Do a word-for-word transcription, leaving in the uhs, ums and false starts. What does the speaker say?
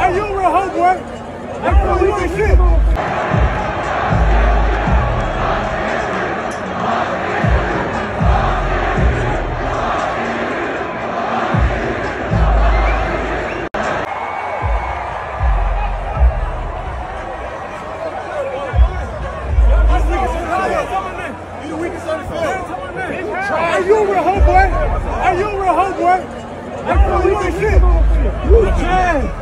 Hey, you a real homeboy. Hey, bro, you ain't shit. Hey, you a real homeboy. Hey, you a real homeboy. Hey, bro, you ain't shit. You a